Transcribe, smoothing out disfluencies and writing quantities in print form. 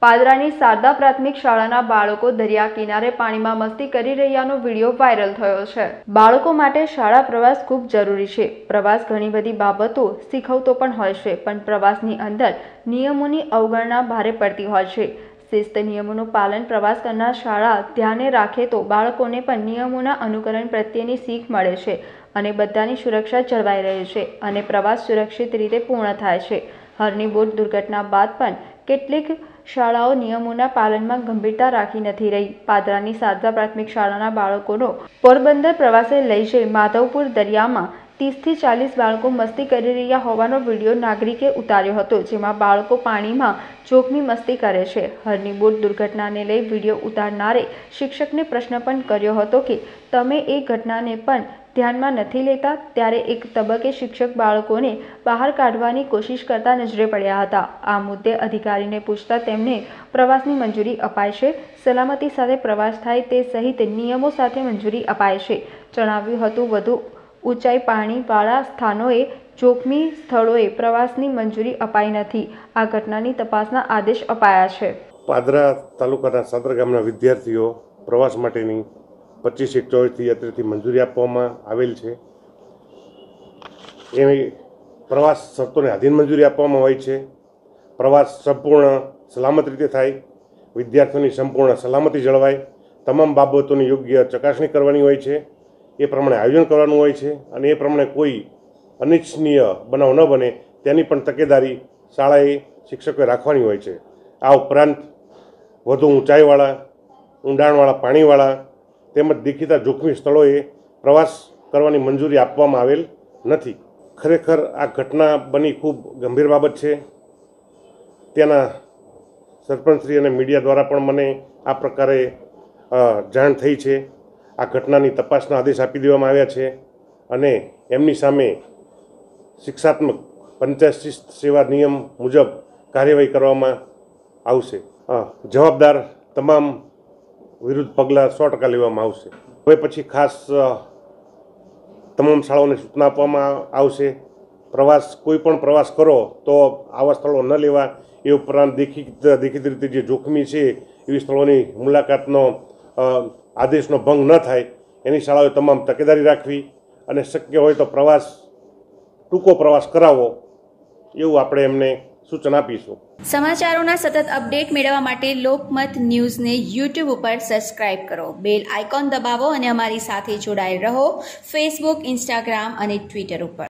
પાદરાની શારદા પ્રાથમિક શાળાના બાળકો દરિયા કિનારે પાણીમાં મસ્તી કરી રહ્યાનો વિડીયો વાયરલ થયો છે। બાળકો માટે શાળા પ્રવાસ ખૂબ જરૂરી છે। પ્રવાસ ઘણી બધી બાબતો શીખવતો પણ હોય છે, પણ પ્રવાસની અંદર નિયમોની અવગણના ભારે પડતી હોય છે। શિસ્ત નિયમોનું પાલન પ્રવાસ કરનાર શાળા ધ્યાને રાખે તો બાળકોને પણ નિયમોના અનુકરણ પ્રત્યેની શીખ મળે છે અને બધાની સુરક્ષા જળવાઈ રહે છે અને પ્રવાસ સુરક્ષિત રીતે પૂર્ણ થાય છે। હરની બોટ દુર્ઘટના બાદ પણ કેટલીક શાળાઓ નિયમોના પાલનમાં ગંભીરતા રાખી નથી રહી। પાદરાની શારદા પ્રાથમિક શાળાના બાળકોનો પોરબંદર પ્રવાસે લઈ જઈ માધવપુર દરિયામાં 30 થી 40 બાળકો મસ્તી કરી રહ્યા હોવાનો વિડીયો નાગરિકે ઉતાર્યો હતો, જેમાં બાળકો પાણીમાં જોખમી મસ્તી કરે છે। હરની બોટ દુર્ઘટનાને લઈ વિડીયો ઉતારનારે શિક્ષકને પ્રશ્ન પણ કર્યો હતો કે તમે એ ઘટનાને પણ ધ્યાનમાં નથી લેતા। ત્યારે એક તબક્કે શિક્ષક બાળકોને બહાર કાઢવાની કોશિશ કરતા નજરે પડ્યા હતા। આ મુદ્દે અધિકારીને પૂછતા તેમને પ્રવાસની મંજૂરી અપાય છે, સલામતી સાથે પ્રવાસ થાય તે સહિત નિયમો સાથે મંજૂરી અપાય છે, જણાવ્યું હતું। વધુ ઊંચાઈ પાણીવાળા સ્થાનોએ જોખમી સ્થળોએ પ્રવાસની મંજૂરી અપાઈ નથી। આ ઘટનાની તપાસના આદેશ અપાયા છે। પાદરા તાલુકાના સાદર ગામના વિદ્યાર્થીઓ પ્રવાસ માટેની 25/1/24 અત્રેથી મંજૂરી આપવામાં આવેલ છે। એની પ્રવાસ શરતોને આધીન મંજૂરી આપવામાં હોય છે। પ્રવાસ સંપૂર્ણ સલામત રીતે થાય, વિદ્યાર્થીઓની સંપૂર્ણ સલામતી જળવાય, તમામ બાબતોની યોગ્ય ચકાસણી કરવાની હોય છે, એ પ્રમાણે આયોજન કરવાનું હોય છે અને એ પ્રમાણે કોઈ અનિચ્છનીય બનાવ ન બને તેની પણ તકેદારી શાળાએ શિક્ષકોએ રાખવાની હોય છે। આ ઉપરાંત વધુ ઊંચાઈવાળા, ઊંડાણવાળા પાણીવાળા તેમજ દેખીતા જોખમી સ્થળોએ પ્રવાસ કરવાની મંજૂરી આપવામાં આવેલ નથી। ખરેખર આ ઘટના બની ખૂબ ગંભીર બાબત છે। ત્યાંના સરપંચશ્રી અને મીડિયા દ્વારા પણ મને આ પ્રકારે જાણ થઈ છે। આ ઘટનાની તપાસના આદેશ આપી દેવામાં આવ્યા છે અને એમની સામે શિક્ષાત્મક પંચાયત શિસ્ત સેવા નિયમ મુજબ કાર્યવાહી કરવામાં આવશે। જવાબદાર તમામ વિરુદ્ધ પગલાં 100% લેવામાં આવશે। હવે પછી ખાસ તમામ શાળાઓને સૂચના આપવામાં આવશે। કોઈ પણ પ્રવાસ કરો તો આવા સ્થળો ન લેવા, એ ઉપરાંત દેખીતી રીતે જે જોખમી છે એવી સ્થળોની મુલાકાતનો આદેશનો ભંગ ન થાય એની શાળાઓએ તમામ તકેદારી રાખવી અને શક્ય હોય તો ટૂંકો પ્રવાસ કરાવવો એવું આપણે એમને સૂચન આપીશું। સમાચારોના સતત અપડેટ મેળવવા માટે લોકમત ન્યૂઝને YouTube ઉપર સબસ્ક્રાઇબ કરો, બેલ આઇકોન દબાવો અને અમારી સાથે જોડાયેલ રહો ફેસબુક, ઇન્સ્ટાગ્રામ અને ટ્વિટર ઉપર।